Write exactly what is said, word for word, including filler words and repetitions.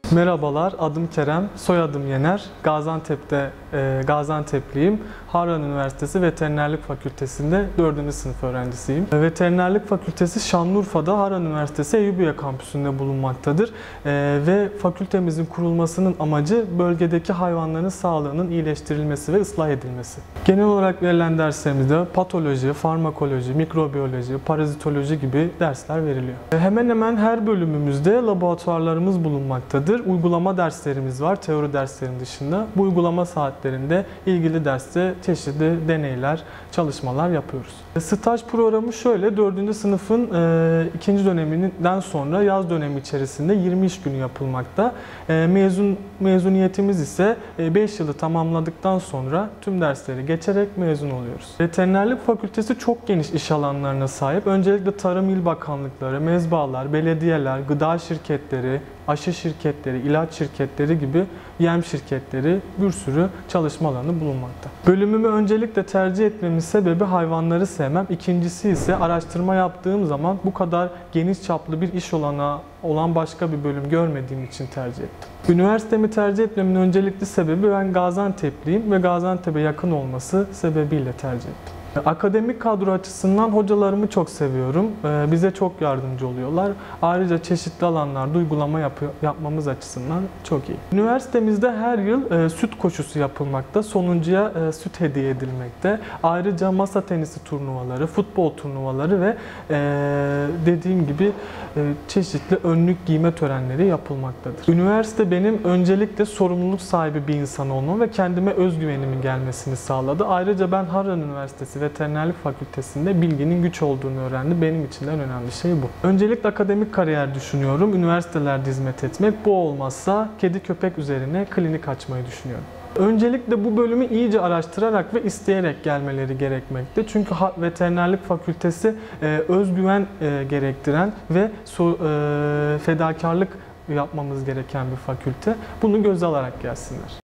Merhabalar, adım Kerem, soyadım Yener. Gaziantep'te e, Gaziantep'liyim. Harran Üniversitesi Veterinerlik Fakültesi'nde dördüncü sınıf öğrencisiyim. E, Veterinerlik Fakültesi Şanlıurfa'da Harran Üniversitesi Eyüpiye kampüsünde bulunmaktadır. E, ve fakültemizin kurulmasının amacı bölgedeki hayvanların sağlığının iyileştirilmesi ve ıslah edilmesi. Genel olarak verilen derslerimizde patoloji, farmakoloji, mikrobiyoloji, parazitoloji gibi dersler veriliyor. E, hemen hemen her bölümümüzde laboratuvarlarımız bulunmaktadır. Uygulama derslerimiz var, teori derslerinin dışında. Bu uygulama saatlerinde ilgili derste çeşitli deneyler, çalışmalar yapıyoruz. Staj programı şöyle, dördüncü sınıfın e, ikinci döneminden sonra yaz dönemi içerisinde yirmi iş günü yapılmakta. E, mezun Mezuniyetimiz ise e, beş yılı tamamladıktan sonra tüm dersleri geçerek mezun oluyoruz. Veterinerlik Fakültesi çok geniş iş alanlarına sahip. Öncelikle Tarım İl Bakanlıkları, mezbahalar, belediyeler, gıda şirketleri, aşı şirketleri, ilaç şirketleri gibi yem şirketleri bir sürü çalışma alanı bulunmakta. Bölümümü öncelikle tercih etmemin sebebi hayvanları sevmem. İkincisi ise araştırma yaptığım zaman bu kadar geniş çaplı bir iş olanağı olan başka bir bölüm görmediğim için tercih ettim. Üniversitemi tercih etmemin öncelikli sebebi ben Gaziantep'liyim ve Gaziantep'e yakın olması sebebiyle tercih ettim. Akademik kadro açısından hocalarımı çok seviyorum. Bize çok yardımcı oluyorlar. Ayrıca çeşitli alanlarda uygulama yap yapmamız açısından çok iyi. Üniversitemizde her yıl süt koşusu yapılmakta. Sonuncuya süt hediye edilmekte. Ayrıca masa tenisi turnuvaları, futbol turnuvaları ve dediğim gibi çeşitli önlük giyme törenleri yapılmaktadır. Üniversite benim öncelikle sorumluluk sahibi bir insan olmam ve kendime özgüvenimin gelmesini sağladı. Ayrıca ben Harran Üniversitesi Veterinerlik Fakültesi'nde bilginin güç olduğunu öğrendim. Benim için en önemli şey bu. Öncelikle akademik kariyer düşünüyorum. Üniversitelerde hizmet etmek. Bu olmazsa kedi köpek üzerine klinik açmayı düşünüyorum. Öncelikle bu bölümü iyice araştırarak ve isteyerek gelmeleri gerekmekte. Çünkü Veterinerlik Fakültesi özgüven gerektiren ve fedakarlık yapmamız gereken bir fakülte. Bunu göze alarak gelsinler.